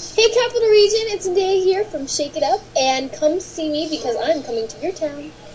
Hey Capital Region, it's Zendaya here from Shake It Up, and come see me because I'm coming to your town.